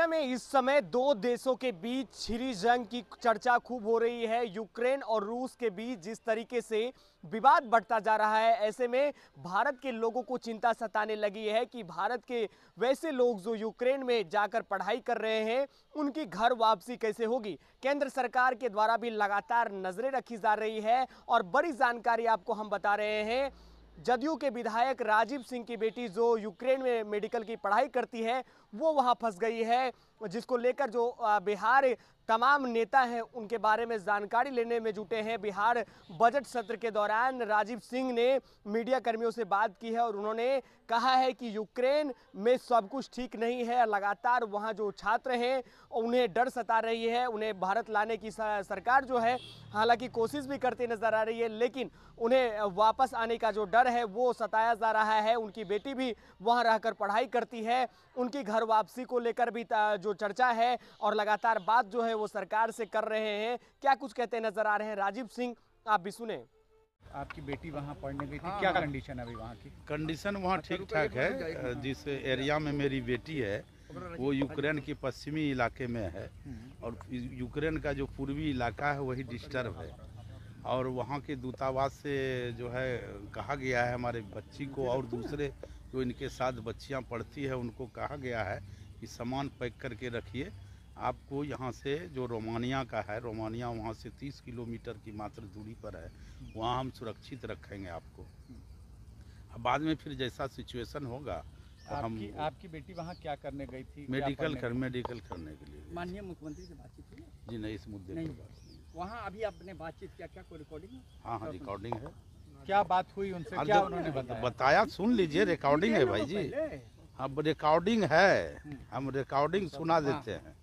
दुनिया में इस समय दो देशों के बीच छिड़ी जंग की चर्चा खूब हो रही है। यूक्रेन और रूस के बीच जिस तरीके से विवाद बढ़ता जा रहा है, ऐसे में भारत के लोगों को चिंता सताने लगी है कि भारत के वैसे लोग जो यूक्रेन में जाकर पढ़ाई कर रहे हैं, उनकी घर वापसी कैसे होगी। केंद्र सरकार के द्वारा भी लगातार नजरें रखी जा रही है और बड़ी जानकारी आपको हम बता रहे हैं। जदयू के विधायक राजीव सिंह की बेटी जो यूक्रेन में मेडिकल की पढ़ाई करती है, वो वहां फंस गई है, जिसको लेकर जो बिहार तमाम नेता हैं उनके बारे में जानकारी लेने में जुटे हैं। बिहार बजट सत्र के दौरान राजीव सिंह ने मीडिया कर्मियों से बात की है और उन्होंने कहा है कि यूक्रेन में सब कुछ ठीक नहीं है। लगातार वहां जो छात्र हैं उन्हें डर सता रही है। उन्हें भारत लाने की सरकार जो है हालांकि कोशिश भी करती नजर आ रही है, लेकिन उन्हें वापस आने का जो डर है वो सताया जा रहा है। उनकी बेटी भी वहां रहकर पढ़ाई करती है। उनकी घर वापसी को लेकर भी जो चर्चा है और लगातार बात जो है वो सरकार से कर रहे हैं। क्या कुछ कहते नजर आ रहे हैं राजीव सिंह, आप भी सुने। आपकी बेटी वहाँ पढ़ने गई थी, क्या कंडीशन है अभी वहाँ की? कंडीशन वहाँ ठीक ठाक है। जिस एरिया में मेरी बेटी है वो यूक्रेन के पश्चिमी इलाके में है और यूक्रेन का जो पूर्वी इलाका है वही डिस्टर्ब है। और वहाँ के दूतावास से जो है कहा गया है हमारे बच्ची को और दूसरे जो इनके साथ बच्चियाँ पढ़ती है उनको कहा गया है कि सामान पैक करके रखिए। आपको यहाँ से जो रोमानिया का है, रोमानिया वहाँ से 30 किलोमीटर की मात्र दूरी पर है, वहाँ हम सुरक्षित रखेंगे आपको। अब बाद में फिर जैसा सिचुएशन होगा तो आपकी बेटी वहाँ क्या करने गई थी? मेडिकल करने के लिए। माननीय मुख्यमंत्री से बातचीत हुई? जी नहीं, इस मुद्दे पर बात नहीं। वहाँ अभी आपने बातचीत किया, क्या कोई रिकॉर्डिंग है? हाँ, रिकॉर्डिंग है। क्या बात हुई उनसे, क्या उन्होंने बताया? सुन लीजिए, रिकॉर्डिंग है भाई जी। अब रिकॉर्डिंग है, हम रिकॉर्डिंग सुना देते हैं।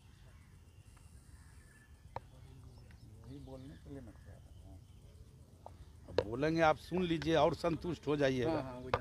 बोलेंगे, आप सुन लीजिए और संतुष्ट हो जाइएगा।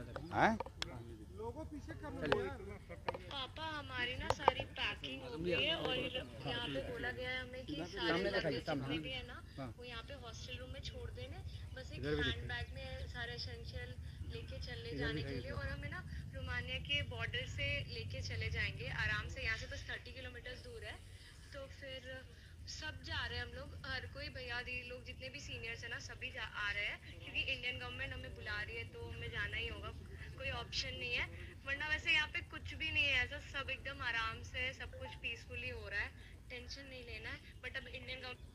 पापा हमारी ना सारी पैकिंग हो गई है और यहाँ पे बोला गया है हमें कि सारे लगेज जितने भी है ना वो यहाँ पे हॉस्टल रूम में छोड़ देने। बस एक हैंड बैग में सारे एसेंशियल लेके चलने जाने के लिए, और हमें ना रोमानिया के बॉर्डर से लेके चले जाएंगे आराम से। यहाँ से बस 30 किलोमीटर दूर है। तो फिर सब जा रहे हैं हम लोग, हर कोई, भैया दीदी लोग जितने भी सीनियर्स है ना सभी आ रहे हैं, क्योंकि इंडियन गवर्नमेंट हमें बुला रही है तो हमें जाना ही होगा, कोई ऑप्शन नहीं है। वरना वैसे यहाँ पे कुछ भी नहीं है ऐसा, सब एकदम आराम से सब कुछ पीसफुली हो रहा है, टेंशन नहीं लेना है। बट अब इंडियन गवर्नमेंट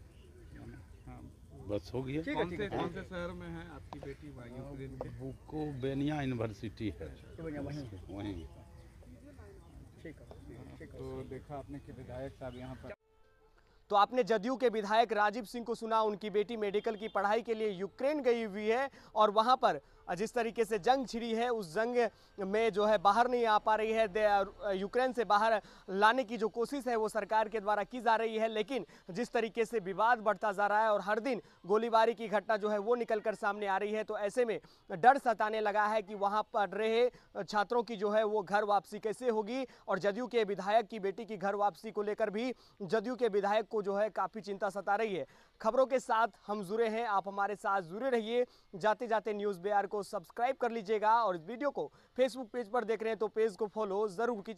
बस हो गया। कौन से शहर में है आपकी बेटी? यूक्रेन के बुकोवेनिया यूनिवर्सिटी है वहीं। तो देखा आपने कि विधायक साहब यहाँ पर। तो आपने जदयू के विधायक राजीव सिंह को सुना। उनकी बेटी मेडिकल की पढ़ाई के लिए यूक्रेन गई हुई है और वहां पर जिस तरीके से जंग छिड़ी है उस जंग में जो है बाहर नहीं आ पा रही है। यूक्रेन से बाहर लाने की जो कोशिश है वो सरकार के द्वारा की जा रही है, लेकिन जिस तरीके से विवाद बढ़ता जा रहा है और हर दिन गोलीबारी की घटना जो है वो निकल कर सामने आ रही है, तो ऐसे में डर सताने लगा है कि वहाँ पढ़ रहे छात्रों की जो है वो घर वापसी कैसे होगी। और जदयू के विधायक की बेटी की घर वापसी को लेकर भी जदयू के विधायक को जो है काफ़ी चिंता सता रही है। खबरों के साथ हम जुड़े हैं, आप हमारे साथ जुड़े रहिए। जाते जाते न्यूज़ बिहार को सब्सक्राइब कर लीजिएगा और इस वीडियो को फेसबुक पेज पर देख रहे हैं तो पेज को फॉलो जरूर कीजिए।